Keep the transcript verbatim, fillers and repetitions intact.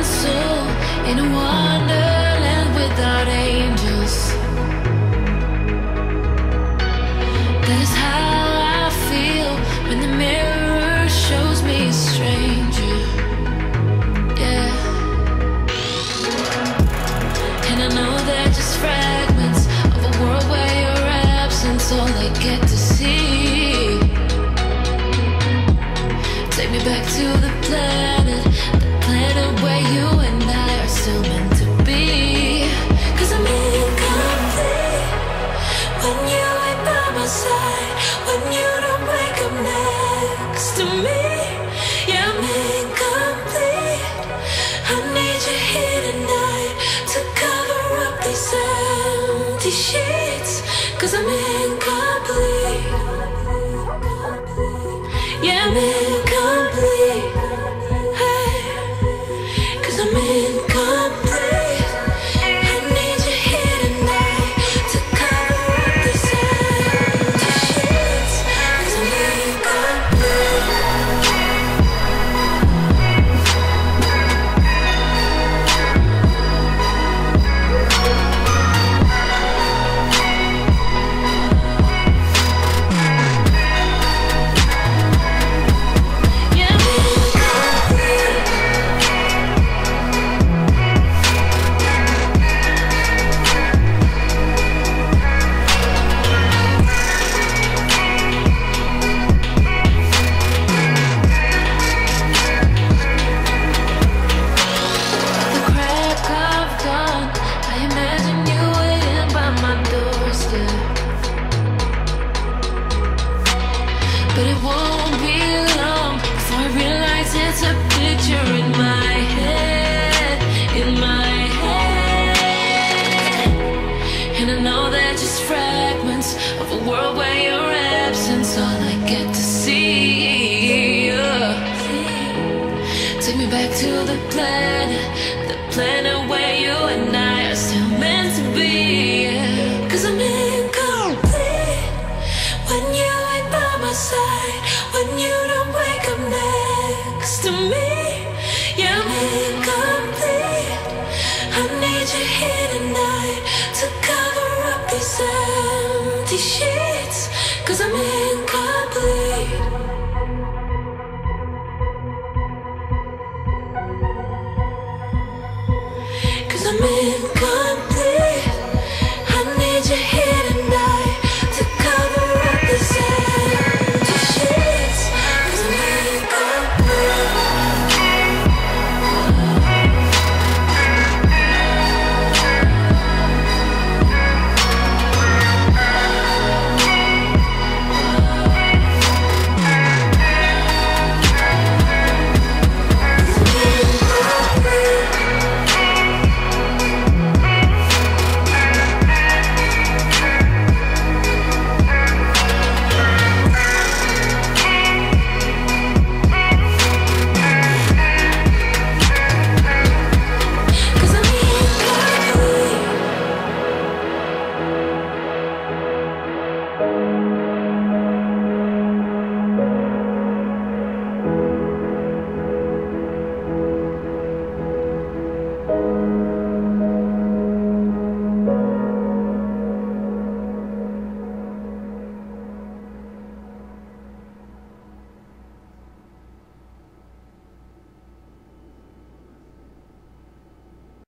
soul in a wonderland without angels. That is how I feel when the mirror shows me a stranger. Yeah. And I know they're just fragments of a world where your absence all I get to see. Take me back to the planet, the planet where you and I are still meant to be. Cause I'm incomplete when you ain't by my side, when you don't wake up next to me. Yeah, I'm incomplete. I need you here tonight to cover up these empty sheets. Cause I'm incomplete. Yeah, I'm incomplete. Hey, cause I'm incomplete. I need you here tonight to cover up these empty sheets. Cause I'm incomplete. The crack of dawn, I imagine you waiting by my doorstep. But it won't be long before I realize it's a picture in my head, in my head. And I know they're just fragments of a world where your absence all I get to see. Yeah. Take me back to the planet, the planet where you and I are still meant to be. Yeah. Cause I'm incomplete when you ain't by my side, when you don't wake up next to me. Yeah, I'm incomplete. I need you here tonight to cover up these empty sheets. Cause I'm incomplete. Cause I'm incomplete.